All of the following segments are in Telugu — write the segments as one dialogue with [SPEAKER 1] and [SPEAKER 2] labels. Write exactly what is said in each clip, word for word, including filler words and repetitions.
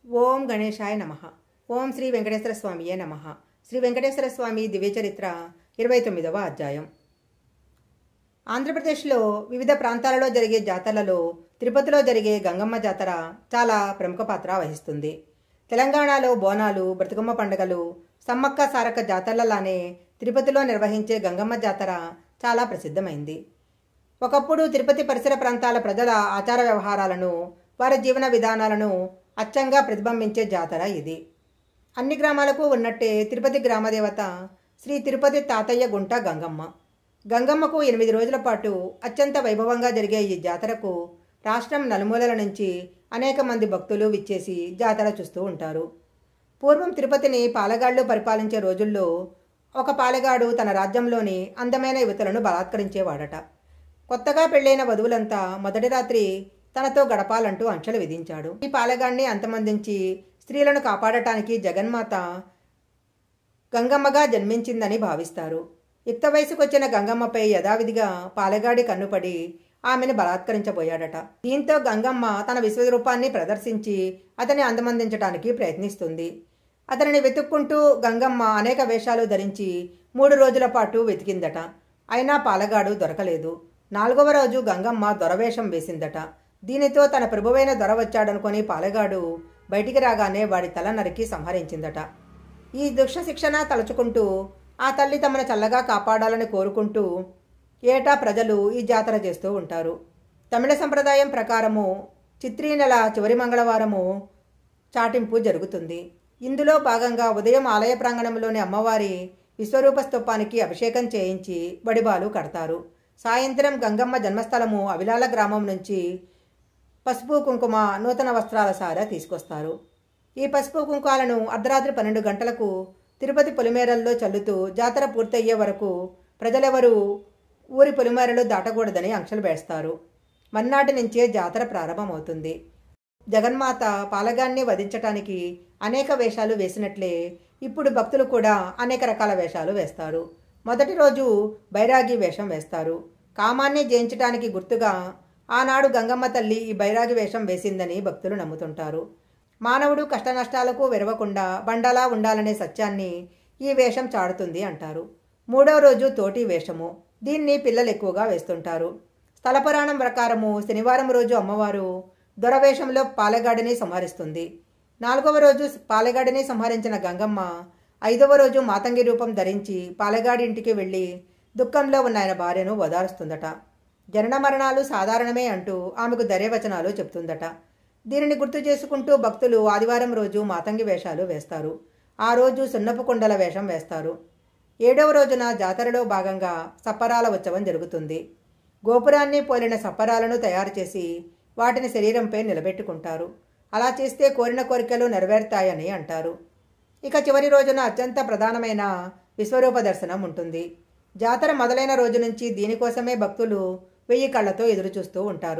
[SPEAKER 1] ఓం గణేశాయ నమః. ఓం శ్రీ వెంకటేశ్వర స్వామియే నమః. శ్రీ వెంకటేశ్వర స్వామి దివ్యచరిత్ర ఇరవై తొమ్మిదవ అధ్యాయం. ఆంధ్రప్రదేశ్లో వివిధ ప్రాంతాలలో జరిగే జాతరలలో తిరుపతిలో జరిగే గంగమ్మ జాతర చాలా ప్రముఖ పాత్ర వహిస్తుంది. తెలంగాణలో బోనాలు, బ్రతుకమ్మ పండుగలు, సమ్మక్క సారక్క జాతరలలానే తిరుపతిలో నిర్వహించే గంగమ్మ జాతర చాలా ప్రసిద్ధమైంది. ఒకప్పుడు తిరుపతి పరిసర ప్రాంతాల ప్రజల ఆచార వ్యవహారాలను, వారి జీవన విధానాలను అచ్చంగా ప్రతిబింబించే జాతర ఇది. అన్ని గ్రామాలకు ఉన్నట్టే తిరుపతి గ్రామదేవత శ్రీ తిరుపతి తాతయ్య గుంట గంగమ్మ. గంగమ్మకు ఎనిమిది రోజుల పాటు అత్యంత వైభవంగా జరిగే ఈ జాతరకు రాష్ట్రం నలుమూలల నుంచి అనేక మంది భక్తులు విచ్చేసి జాతర చూస్తూ ఉంటారు. పూర్వం తిరుపతిని పాలెగాళ్లు పరిపాలించే రోజుల్లో ఒక పాలెగాడు తన రాజ్యంలోని అందమైన యువతులను బలాత్కరించేవాడట. కొత్తగా పెళ్లైన వధువులంతా మొదటి రాత్రి తనతో గడపాలంటూ ఆంక్షలు విధించాడు. ఈ పాలెగాడిని అంతమందించి స్త్రీలను కాపాడటానికి జగన్మాత గంగమ్మగా జన్మించిందని భావిస్తారు. యుక్త వయసుకొచ్చిన గంగమ్మపై యథావిధిగా పాలెగాడి కన్నుపడి ఆమెను బలాత్కరించబోయాడట. దీంతో గంగమ్మ తన విశ్వరూపాన్ని ప్రదర్శించి అతన్ని అంతమందించడానికి ప్రయత్నిస్తుంది. అతనిని వెతుక్కుంటూ గంగమ్మ అనేక వేషాలు ధరించి మూడు రోజుల పాటు వెతికిందట. అయినా పాలెగాడు దొరకలేదు. నాలుగవ రోజు గంగమ్మ దొరవేషం వేసిందట. దీనితో తన ప్రభువైన దొర వచ్చాడనుకొని పాలెగాడు బయటికి రాగానే వాడి తల నరికి సంహరించిందట. ఈ దుష్ట శిక్షణ తలుచుకుంటూ ఆ తల్లి తమను చల్లగా కాపాడాలని కోరుకుంటూ ఏటా ప్రజలు ఈ జాతర చేస్తూ ఉంటారు. తమిళ సంప్రదాయం ప్రకారము చిత్రీ నెల చివరి మంగళవారము చాటింపు జరుగుతుంది. ఇందులో భాగంగా ఉదయం ఆలయ ప్రాంగణంలోని అమ్మవారి విశ్వరూప స్తూపానికి అభిషేకం చేయించి బడిబాలు కడతారు. సాయంత్రం గంగమ్మ జన్మస్థలము అవిలాల గ్రామం నుంచి పసుపు కుంకుమ, నూతన వస్త్రాల సార తీసుకొస్తారు. ఈ పసుపు కుంకాలను అర్ధరాత్రి పన్నెండు గంటలకు తిరుపతి పొలిమేరల్లో చల్లుతూ జాతర పూర్తయ్యే వరకు ప్రజలెవరూ ఊరి పొలిమేరలు దాటకూడదని ఆంక్షలు వేస్తారు. మర్నాటి నుంచే జాతర ప్రారంభమవుతుంది. జగన్మాత పాలెగాన్ని వధించటానికి అనేక వేషాలు వేసినట్లే ఇప్పుడు భక్తులు కూడా అనేక రకాల వేషాలు వేస్తారు. మొదటి రోజు బైరాగి వేషం వేస్తారు. కామాన్ని జయించటానికి గుర్తుగా ఆనాడు గంగమ్మ తల్లి ఈ బైరాగి వేషం వేసిందని భక్తులు నమ్ముతుంటారు. మానవుడు కష్టనష్టాలకు వెరవకుండా బండలా ఉండాలనే సత్యాన్ని ఈ వేషం చాడుతుంది అంటారు. మూడవ రోజు తోటి వేషము. దీన్ని పిల్లలు ఎక్కువగా వేస్తుంటారు. స్థల పురాణం ప్రకారము శనివారం రోజు అమ్మవారు దొరవేషంలో పాలెగాడిని సంహరిస్తుంది. నాలుగవ రోజు పాలెగాడిని సంహరించిన గంగమ్మ ఐదవ రోజు మాతంగి రూపం ధరించి పాలెగాడి ఇంటికి వెళ్ళి దుఃఖంలో ఉన్న ఆయన భార్యను ఓదారుస్తుందట. జనన మరణాలు సాధారణమే అంటూ ఆమెకు ధైర్యవచనాలు చెప్తుందట. దీనిని గుర్తు చేసుకుంటూ భక్తులు ఆదివారం రోజు మాతంగి వేషాలు వేస్తారు. ఆ రోజు సున్నపు కుండల వేషం వేస్తారు. ఏడవ రోజున జాతరలో భాగంగా సప్పరాల ఉత్సవం జరుగుతుంది. గోపురాన్ని పోలిన సప్పరాలను తయారు చేసి వాటిని శరీరంపై నిలబెట్టుకుంటారు. అలా చేస్తే కోరిన కోరికలు నెరవేరుతాయని అంటారు. ఇక చివరి రోజున అత్యంత ప్రధానమైన విశ్వరూప దర్శనం ఉంటుంది. జాతర మొదలైన రోజు నుంచి దీనికోసమే భక్తులు వెయ్యి కళ్లతో ఎదురుచూస్తూ ఉంటారు.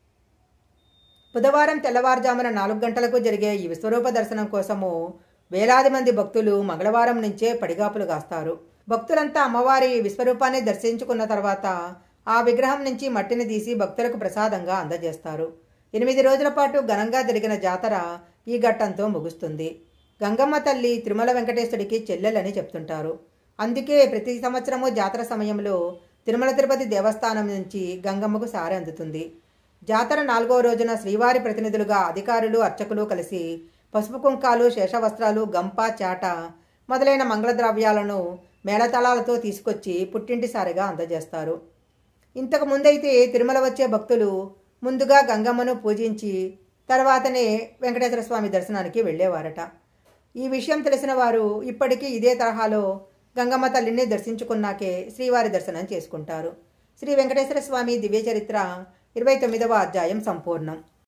[SPEAKER 1] బుధవారం తెల్లవారుజామున నాలుగు గంటలకు జరిగే ఈ విశ్వరూప దర్శనం కోసము వేలాది మంది భక్తులు మంగళవారం నుంచే పడిగాపులు కాస్తారు. భక్తులంతా అమ్మవారి విశ్వరూపాన్ని దర్శించుకున్న తర్వాత ఆ విగ్రహం నుంచి మట్టిని తీసి భక్తులకు ప్రసాదంగా అందజేస్తారు. ఎనిమిది రోజుల పాటు ఘనంగా జరిగిన జాతర ఈ ఘట్టంతో ముగుస్తుంది. గంగమ్మ తల్లి తిరుమల వెంకటేశ్వరుడికి చెల్లెలని చెప్తుంటారు. అందుకే ప్రతి సంవత్సరము జాతర సమయంలో తిరుమల తిరుపతి దేవస్థానం నుంచి గంగమ్మకు సారె అందుతుంది. జాతర నాలుగో రోజున శ్రీవారి ప్రతినిధులుగా అధికారులు, అర్చకులు కలిసి పసుపు కుంకాలు, శేషవస్త్రాలు, గంప, చాట మొదలైన మంగళద్రవ్యాలను మేళతాళాలతో తీసుకొచ్చి పుట్టింటి సారెగా అందజేస్తారు. ఇంతకు ముందైతే తిరుమల వచ్చే భక్తులు ముందుగా గంగమ్మను పూజించి తర్వాతనే వెంకటేశ్వర స్వామి దర్శనానికి వెళ్ళేవారట. ఈ విషయం తెలిసిన వారు ఇప్పటికీ ఇదే తరహాలో గంగమ్మ తల్లిని దర్శించుకున్నాకే శ్రీవారి దర్శనం చేసుకుంటారు. శ్రీ వెంకటేశ్వర స్వామి దివ్యచరిత్ర ఇరవై తొమ్మిదవ అధ్యాయం సంపూర్ణం.